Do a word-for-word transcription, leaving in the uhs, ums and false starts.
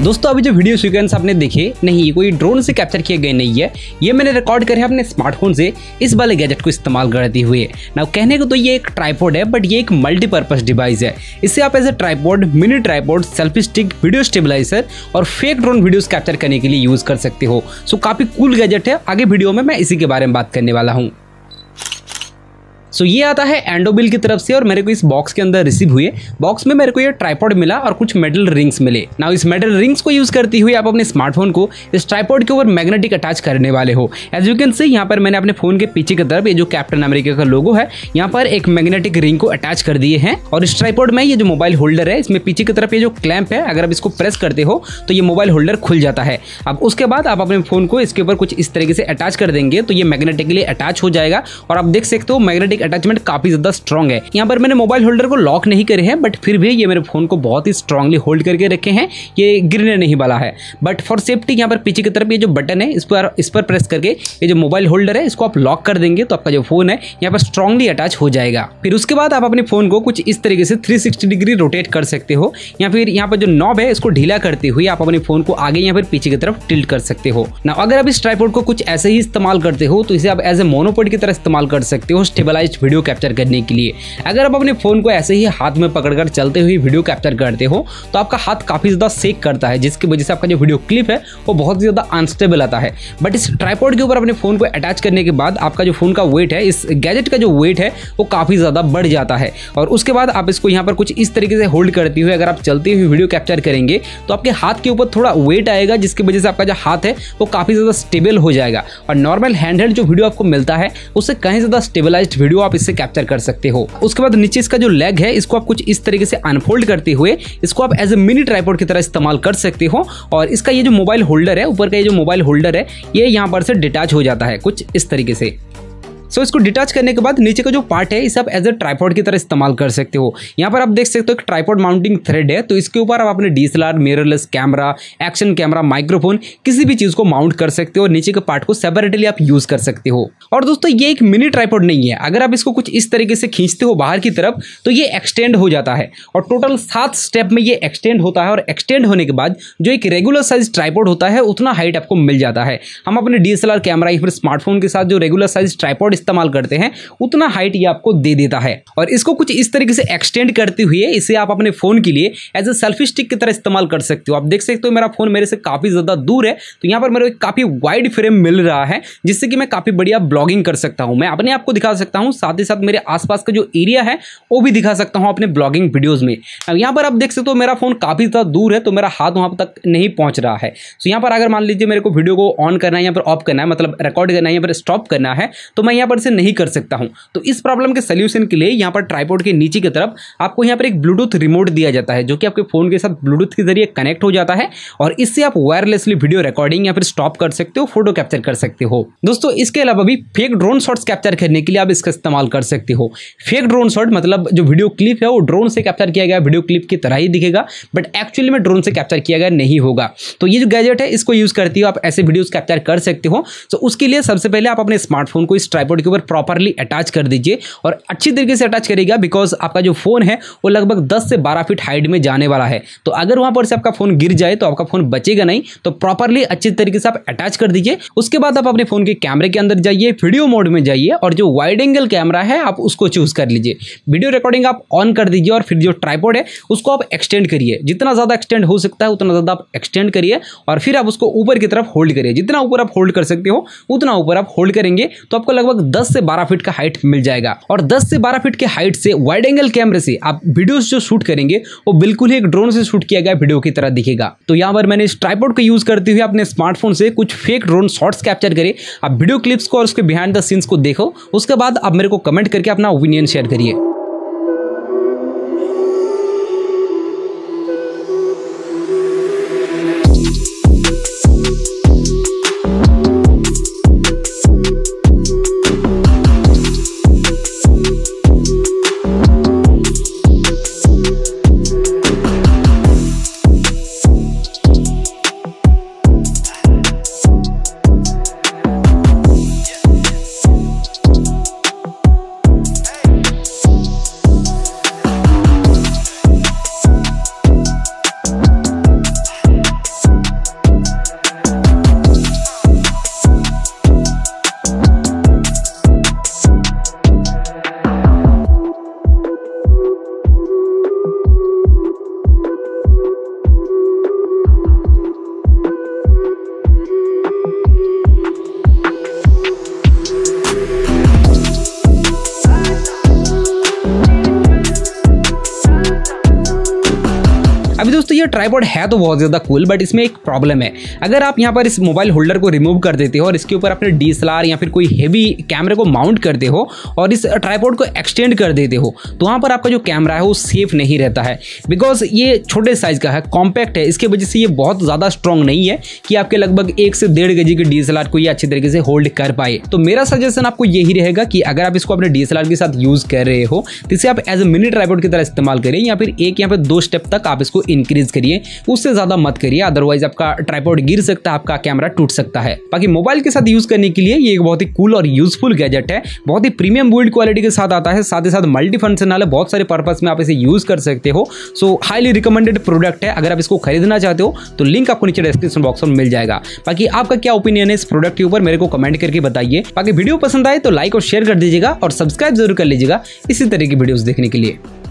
दोस्तों अभी जो वीडियो सीक्वेंस आपने देखे नहीं, ये कोई ड्रोन से कैप्चर किए गए नहीं है, ये मैंने रिकॉर्ड करे अपने स्मार्टफोन से इस वाले गैजेट को इस्तेमाल करते हुए। ना कहने को तो ये एक ट्राइपॉड है, बट ये एक मल्टीपर्पज डिवाइस है। इससे आप as a tripod, mini tripod, selfie stick, video stabiliser और फेक ड्रोन वीडियोस कैप्चर करने के लिए यूज कर सकते हो। सो काफी कूल गैजेट है। आगे वीडियो में मैं इसी के बारे में बात करने वाला हूँ। सो so, ये आता है एंडोबिल की तरफ से और मेरे को इस बॉक्स के अंदर रिसीव हुए। बॉक्स में मेरे को ये ट्राइपॉड मिला और कुछ मेटल रिंग्स मिले। नाउ इस मेटल रिंग्स को यूज करते हुए आप अपने स्मार्टफोन को इस ट्राइपॉड के ऊपर मैग्नेटिक अटैच करने वाले हो। एज यू कैन सी यहाँ पर मैंने अपने फोन के पीछे की तरफ ये जो कैप्टन अमेरिका का लोगो है, यहाँ पर एक मैग्नेटिक रिंग को अटैच कर दिए हैं। और इस ट्राइपॉड में ये जो मोबाइल होल्डर है, इसमें पीछे की तरफ ये जो क्लैंप है, अगर आप इसको प्रेस करते हो तो ये मोबाइल होल्डर खुल जाता है। अब उसके बाद आप अपने फोन को इसके ऊपर कुछ इस तरीके से अटैच कर देंगे तो ये मैग्नेटिकली अटैच हो जाएगा। और आप देख सकते हो मैग्नेटिक अटैचमेंट काफी स्ट्रॉन्ग है। यहाँ पर मैंने मोबाइल होल्डर को लॉक नहीं करे हैं, बट फिर भी ये मेरे फोन को बहुत ही स्ट्रांगली होल्ड करके रखे हैं। ये गिरने नहीं वाला है। बट फॉर सेफ्टी यहाँ पर पीछे की तरफ ये जो बटन है, इस पर इस पर प्रेस करके ये जो मोबाइल होल्डर है इसको आप लॉक कर देंगे तो आपका जो फोन है यहाँ पर स्ट्रांगली अटैच हो जाएगा। फिर उसके बाद आप अपने फोन को कुछ इस तरीके से थ्री सिक्सटी डिग्री रोटेट कर सकते हो, या फिर यहाँ पर जो नॉब है इसको ढीला करते हुए आप अपने फोन को आगे या फिर पीछे की तरफ टिल्ट कर सकते हो। ना अगर आप इस ट्राइपॉड को कुछ ऐसे ही इस्तेमाल करते हो तो इसे आप एज ए मोनोपॉड की तरह इस्तेमाल कर सकते हो स्टेबलाइज्ड वीडियो कैप्चर करने के लिए। अगर आप अपने फोन को ऐसे ही हाथ में पकड़कर चलते हुए वीडियो कैप्चर करते हो तो आपका हाथ काफी ज्यादा शेक करता है, जिसकी वजह से आपका जो वीडियो क्लिप है वो बहुत ज्यादा अनस्टेबल आता है। बट इस ट्राइपॉड के ऊपर अपने फोन को अटैच करने के बाद आपका जो फोन का वेट है, इस गैजेट का जो वेट है वो काफी ज्यादा बढ़ जाता है। और उसके बाद आप इसको यहाँ पर कुछ इस तरीके से होल्ड करते हुए अगर आप चलते हुए वीडियो कैप्चर करेंगे तो आपके हाथ के ऊपर थोड़ा वेट आएगा, जिसकी वजह से आपका जो हाथ है वो काफी ज्यादा स्टेबल हो जाएगा। और नॉर्मल हैंडहेल्ड जो वीडियो आपको मिलता है उससे कहीं ज्यादा स्टेबलाइज्ड वीडियो आप इससे कैप्चर कर सकते हो। उसके बाद नीचे इसका जो लेग है इसको आप कुछ इस तरीके से अनफोल्ड करते हुए इसको आप एज ए मिनी ट्राइपॉड की तरह इस्तेमाल कर सकते हो। और इसका ये जो मोबाइल होल्डर है, ऊपर का ये जो मोबाइल होल्डर है, ये यहाँ पर से डिटैच हो जाता है कुछ इस तरीके से। सो so, इसको डिटैच करने के बाद नीचे का जो पार्ट है इसे आप एज ए ट्राइपॉड की तरह इस्तेमाल कर सकते हो। यहाँ पर आप देख सकते हो एक ट्राइपॉड माउंटिंग थ्रेड है, तो इसके ऊपर आप अपने DSLR, mirrorless camera, action camera, microphone किसी भी चीज को माउंट कर सकते हो और नीचे के पार्ट को सेपरेटली आप यूज कर सकते हो। और दोस्तों ये एक मिनी ट्राइपॉड नहीं है, अगर आप इसको कुछ इस तरीके से खींचते हो बाहर की तरफ तो ये एक्सटेंड हो जाता है और टोटल सात स्टेप में ये एक्सटेंड होता है। और एक्सटेंड होने के बाद जो एक रेगुलर साइज ट्राइपॉड होता है उतना हाइट आपको मिल जाता है। हम अपने डीएसएलआर कैमरा या फिर स्मार्टफोन के साथ जो रेगुलर साइज ट्राइपॉड इस्तेमाल करते हैं उतना हाइट ये आपको दे देता है। और इसको कुछ इस तरीके से एक्सटेंड करते हुए इसे आप अपने फोन के लिए एज ए सेल्फी स्टिक की तरह इस्तेमाल कर सकते हो। आप देख सकते हो मेरा फोन मेरे से काफी ज्यादा दूर है, तो यहाँ पर मेरे को काफी वाइड फ्रेम मिल रहा है, जिससे कि मैं काफी बढ़िया ब्लॉगिंग कर सकता हूँ। मैं अपने आप को दिखा सकता हूँ, साथ ही साथ मेरे आसपास का जो एरिया है वो भी दिखा सकता हूँ अपने ब्लॉगिंग वीडियोज में। अब यहाँ पर आप देख सकते हो मेरा फोन काफी ज्यादा दूर है, तो मेरा हाथ वहां तक नहीं पहुंच रहा है। तो यहाँ पर अगर मान लीजिए मेरे को वीडियो को ऑन करना है या फिर ऑफ करना है, मतलब रिकॉर्ड करना है या फिर स्टॉप करना है, तो मैं यहाँ पर से नहीं कर सकता हूँ। तो इस प्रॉब्लम के सोल्यूशन के लिए यहाँ पर ट्राइपॉड के नीचे की तरफ आपको यहाँ पर एक ब्लूटूथ रिमोट दिया जाता है, जो कि आपके फोन के साथ ब्लूटूथ के जरिए कनेक्ट हो जाता है और इससे आप वायरलेसली वीडियो रिकॉर्डिंग या फिर स्टॉप कर सकते हो, फोटो कैप्चर कर सकते हो। दोस्तों इसके अलावा भी फेक ड्रोन शॉट्स कैप्चर करने के लिए आप इसका इस्तेमाल कर सकते हो। फेक ड्रोन शॉट मतलब जो वीडियो क्लिप है वो ड्रोन से कैप्चर किया गया वीडियो क्लिप की तरह ही दिखेगा, बट एक्चुअली में ड्रोन से कैप्चर किया गया नहीं होगा। तो ये जो गैजेट है इसको यूज करती हो आप ऐसे वीडियोस कैप्चर कर सकते हो। तो उसके लिए सबसे पहले आप अपने स्मार्टफोन को इस ट्राइपॉड के ऊपर प्रॉपर्ली अटैच कर दीजिए और अच्छी तरीके से अटैच करेगा, बिकॉज आपका जो फोन है वो लगभग दस से बारह फीट हाइट में जाने वाला है। तो अगर वहां पर से आपका फोन गिर जाए तो आपका फोन बचेगा नहीं। तो प्रॉपर्ली अच्छी तरीके से आप अटैच कर दीजिए। उसके बाद आप अपने फोन के कैमरे के अंदर जाइए, वीडियो मोड में जाइए और जो वाइड एंगल कैमरा है आप उसको चूज कर लीजिए। वीडियो रिकॉर्डिंग आप ऑन कर दीजिए और फिर जो ट्राइपॉड है उसको आप एक्सटेंड करिए। जितना ज्यादा एक्सटेंड हो सकता है उतना ज्यादा आप एक्सटेंड करिए और फिर आप उसको ऊपर की तरफ होल्ड करिए। जितना ऊपर आप होल्ड कर सकते हो उतना ऊपर आप होल्ड करेंगे तो आपको लगभग दस से बारह फीट का हाइट मिल जाएगा। और दस से बारह फीट के हाइट से वाइड एंगल कैमरे से आप वीडियोस जो शूट करेंगे वो बिल्कुल ही एक ड्रोन से शूट किया गया वीडियो की तरह दिखेगा। तो यहाँ पर मैंने इस ट्राइपॉड को यूज करते हुए अपने स्मार्टफोन से कुछ फेक ड्रोन शॉट्स कैप्चर करे। आप वीडियो क्लिप्स को और उसके बिहाइंड द सीन्स को देखो, उसके बाद आप मेरे को कमेंट करके अपना ओपिनियन शेयर करिए। ये ट्राइपॉड है तो बहुत ज्यादा कूल, बट इसमें एक प्रॉब्लम है। अगर आप यहाँ पर इस मोबाइल होल्डर को रिमूव कर देते हो और इसके ऊपर अपने डीएसएलआर या फिर कोई हेवी कैमरे को माउंट करते हो और इस ट्राइपॉड को एक्सटेंड कर देते हो, तो वहां पर आपका जो कैमरा है वो सेफ नहीं रहता है, बिकॉज ये छोटे साइज का है, कॉम्पैक्ट है। इसके वजह से ये बहुत ज्यादा स्ट्रॉन्ग नहीं है कि आपके लगभग एक से डेढ़ केजी के डीएसएलआर को ये अच्छी तरीके से होल्ड कर पाए। तो मेरा सजेशन आपको यही रहेगा कि अगर आप इसको अपने डीएसएलआर के साथ यूज कर रहे हो तो इसे आप एज ए मिनी ट्राइपॉड की तरह इस्तेमाल करिए, या फिर एक यहाँ पे दो स्टेप तक आप इसको इंक्रीज करिए, उससे ज्यादा मत करिए, अदरवाइज आपका ट्राइपॉड गिर सकता है, आपका कैमरा टूट सकता है। बाकी मोबाइल के साथ यूज करने के लिए ये एक बहुत ही कूल और यूजफुल गैजेट है, बहुत ही प्रीमियम बिल्ड क्वालिटी के साथ आता है, साथ ही साथ मल्टी फंक्शनल है, बहुत सारे पर्पस में आप इसे यूज कर सकते हो। सो हाईली रिकमेंडेड प्रोडक्ट है। अगर आप इसको खरीदना चाहते हो तो लिंक आपको नीचे डिस्क्रिप्शन बॉक्स में मिल जाएगा। बाकी आपका क्या ओपिनियन है इस प्रोडक्ट के ऊपर मेरे को कमेंट करके बताइए। बाकी वीडियो पसंद आए तो लाइक और शेयर कर दीजिएगा और सब्सक्राइब जरूर कर लीजिएगा इसी तरह की वीडियोस देखने के लिए।